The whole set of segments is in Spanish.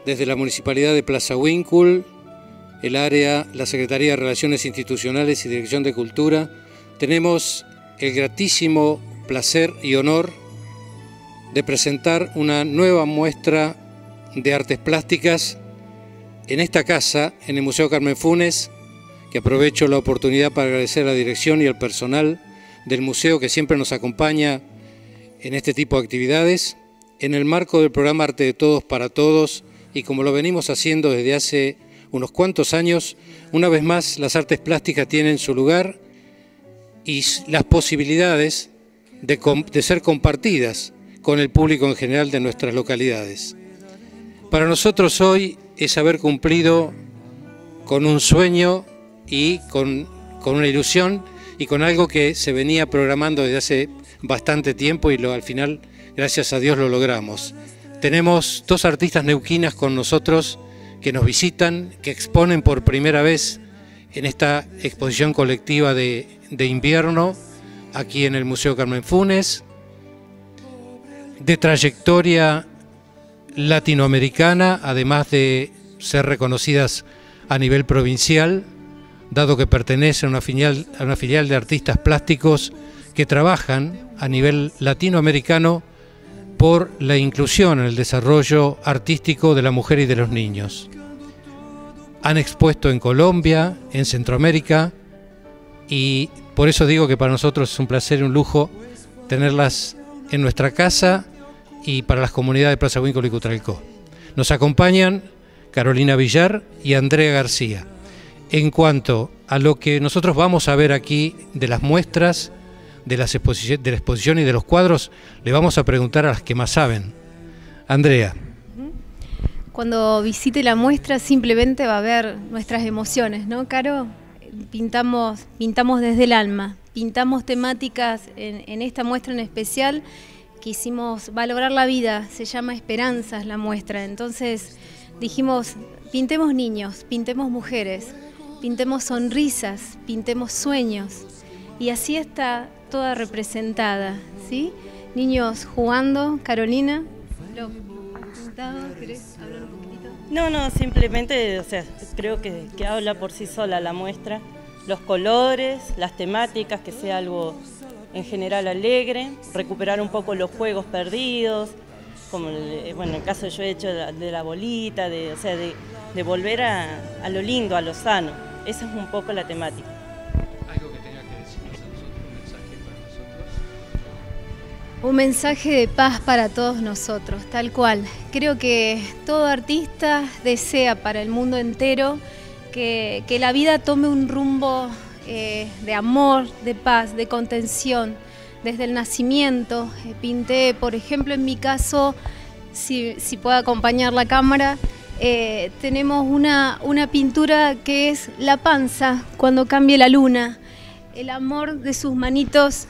desde la Municipalidad de Plaza Huíncul, el área, la Secretaría de Relaciones Institucionales y Dirección de Cultura, tenemos el gratísimo placer y honor de presentar una nueva muestra de artes plásticas en esta casa, en el Museo Carmen Funes, que aprovecho la oportunidad para agradecer a la dirección y al personal del museo que siempre nos acompaña en este tipo de actividades, en el marco del programa Arte de Todos para Todos, y como lo venimos haciendo desde hace unos cuantos años, una vez más las artes plásticas tienen su lugar y las posibilidades de ser compartidas con el público en general de nuestras localidades. Para nosotros hoy es haber cumplido con un sueño y con una ilusión y con algo que se venía programando desde hace bastante tiempo y al final, gracias a Dios, lo logramos. Tenemos dos artistas neuquinas con nosotros que nos visitan, que exponen por primera vez en esta exposición colectiva de invierno aquí en el Museo Carmen Funes, de trayectoria latinoamericana, además de ser reconocidas a nivel provincial, dado que pertenece a una filial de artistas plásticos que trabajan a nivel latinoamericano por la inclusión en el desarrollo artístico de la mujer y de los niños. Han expuesto en Colombia, en Centroamérica, y por eso digo que para nosotros es un placer y un lujo tenerlas en nuestra casa y para las comunidades de Plaza Huíncul y Cutralcó. Nos acompañan Carolina Villar y Andrea García. En cuanto a lo que nosotros vamos a ver aquí de las muestras, de la exposición y de los cuadros, le vamos a preguntar a las que más saben. Andrea. Cuando visite la muestra simplemente va a ver nuestras emociones, ¿no, Caro? Pintamos desde el alma, pintamos temáticas en esta muestra en especial. Quisimos valorar la vida, se llama Esperanzas la muestra, entonces dijimos, pintemos niños, pintemos mujeres, pintemos sonrisas, pintemos sueños, y así está toda representada, ¿sí? Niños jugando. Carolina, ¿lo pintado? ¿Querés hablar un poquitito? No, simplemente, o sea, creo que habla por sí sola la muestra, los colores, las temáticas, que sea algo en general alegre, recuperar un poco los juegos perdidos, como bueno, en el caso yo he hecho de la bolita, o sea, de volver a lo lindo, a lo sano. Esa es un poco la temática. ¿Algo que tenga que decirnos a nosotros, un mensaje para nosotros? Un mensaje de paz para todos nosotros, tal cual. Creo que todo artista desea para el mundo entero que la vida tome un rumbo de amor, de paz, de contención. Desde el nacimiento pinté, por ejemplo, en mi caso, si puedo acompañar la cámara, tenemos una pintura que es la panza cuando cambie la luna, el amor de sus manitos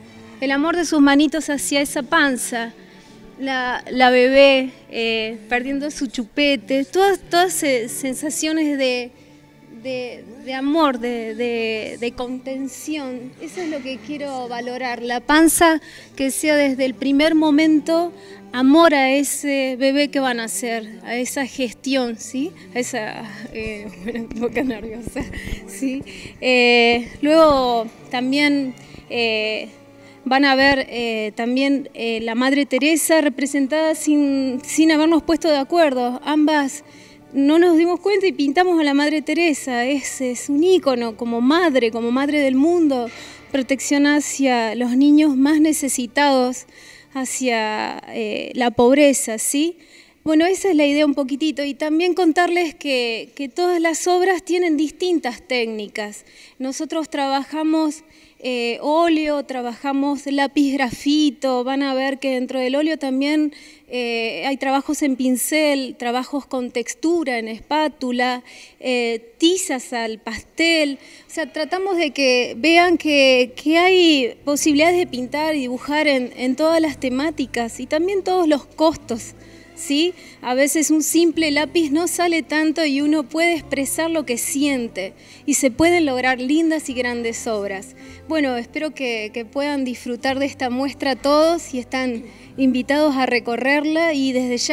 hacia esa panza, la bebé perdiendo su chupete, todas sensaciones de amor, de contención. Eso es lo que quiero valorar, la panza que sea desde el primer momento amor a ese bebé que van a hacer, a esa gestión, ¿sí? A esa, bueno, un poco nerviosa, ¿sí? Luego también van a ver también la Madre Teresa representada sin habernos puesto de acuerdo. Ambas no nos dimos cuenta y pintamos a la Madre Teresa. Es un ícono como madre del mundo, protección hacia los niños más necesitados, hacia la pobreza, ¿sí? Bueno, esa es la idea un poquitito, y también contarles que todas las obras tienen distintas técnicas. Nosotros trabajamos óleo, trabajamos lápiz grafito, van a ver que dentro del óleo también hay trabajos en pincel, trabajos con textura en espátula, tizas al pastel. O sea, tratamos de que vean que hay posibilidades de pintar y dibujar en todas las temáticas y también todos los costos, ¿sí? A veces un simple lápiz no sale tanto y uno puede expresar lo que siente y se pueden lograr lindas y grandes obras. Bueno, espero que puedan disfrutar de esta muestra todos y están invitados a recorrerla, y desde ya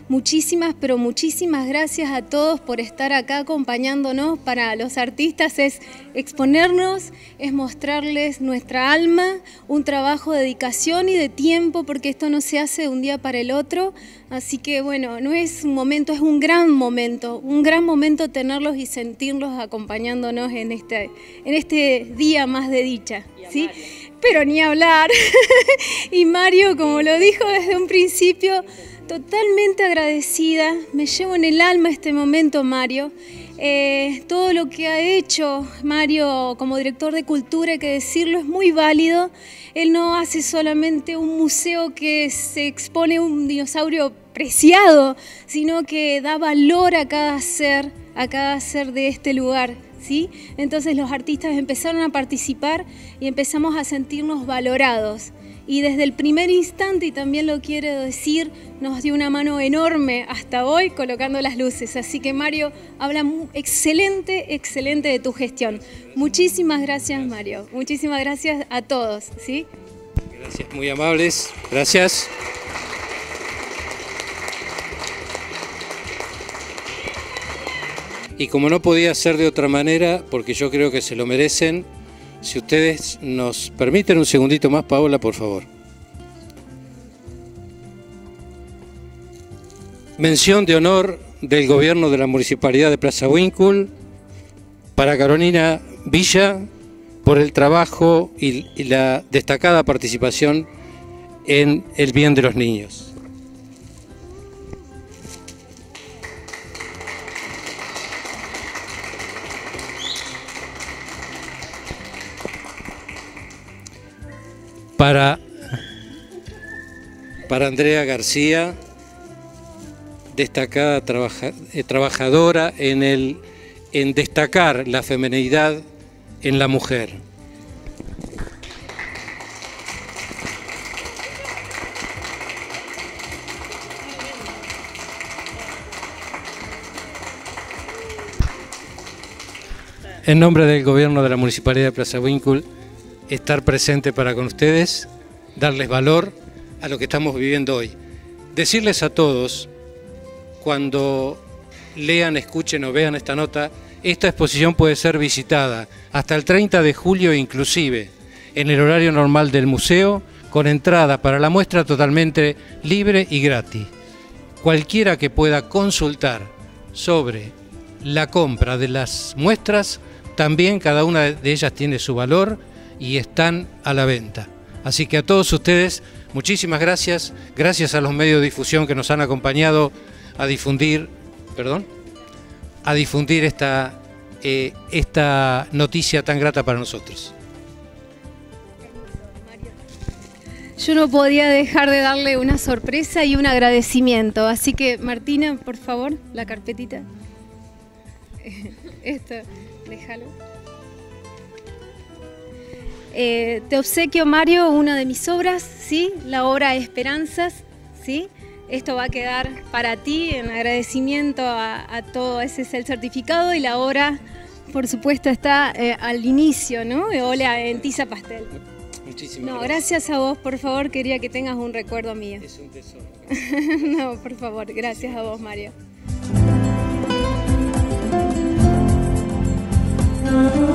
muchísimas, pero muchísimas gracias a todos por estar acá acompañándonos. Para los artistas es exponernos, es mostrarles nuestra alma, un trabajo de dedicación y de tiempo, porque esto no se hace de un día para el otro. Así que bueno, no es un momento, es un gran momento tenerlos y sentirlos acompañándonos en este día más de dicha, ¿sí? Pero ni hablar. Y Mario, como lo dijo desde un principio, totalmente agradecida. Me llevo en el alma este momento, Mario. Todo lo que ha hecho Mario como director de cultura, hay que decirlo, es muy válido. Él no hace solamente un museo que se expone un dinosaurio preciado, sino que da valor a cada ser de este lugar, ¿sí? Entonces los artistas empezaron a participar y empezamos a sentirnos valorados. Y desde el primer instante, y también lo quiero decir, nos dio una mano enorme hasta hoy colocando las luces. Así que Mario, habla excelente de tu gestión. Muchísimas gracias, Mario. Muchísimas gracias a todos, ¿sí? Gracias, muy amables. Gracias. Y como no podía ser de otra manera, porque yo creo que se lo merecen, si ustedes nos permiten un segundito más, Paola, por favor. Mención de honor del Gobierno de la Municipalidad de Plaza Huíncul para Carolina Villa por el trabajo y la destacada participación en el bien de los niños. Para Andrea García, destacada trabajadora en destacar la feminidad en la mujer. En nombre del Gobierno de la Municipalidad de Plaza Huíncul, estar presente para con ustedes, darles valor a lo que estamos viviendo hoy. Decirles a todos, cuando lean, escuchen o vean esta nota, esta exposición puede ser visitada hasta el 30 de julio inclusive, en el horario normal del museo, con entrada para la muestra totalmente libre y gratis. Cualquiera que pueda consultar sobre la compra de las muestras, también cada una de ellas tiene su valor y están a la venta. Así que a todos ustedes, muchísimas gracias. Gracias a los medios de difusión que nos han acompañado a difundir esta noticia tan grata para nosotros. Yo no podía dejar de darle una sorpresa y un agradecimiento. Así que, Martina, por favor, la carpetita. Esto, déjalo. Te obsequio, Mario, una de mis obras, ¿sí? La obra Esperanzas, ¿sí? Esto va a quedar para ti en agradecimiento a todo. Ese es el certificado y la obra, por supuesto, está al inicio, ¿no? Hola, en tiza pastel. Muchísimas gracias a vos, por favor, quería que tengas un recuerdo mío. Es un tesoro. No, por favor, gracias a vos, Mario.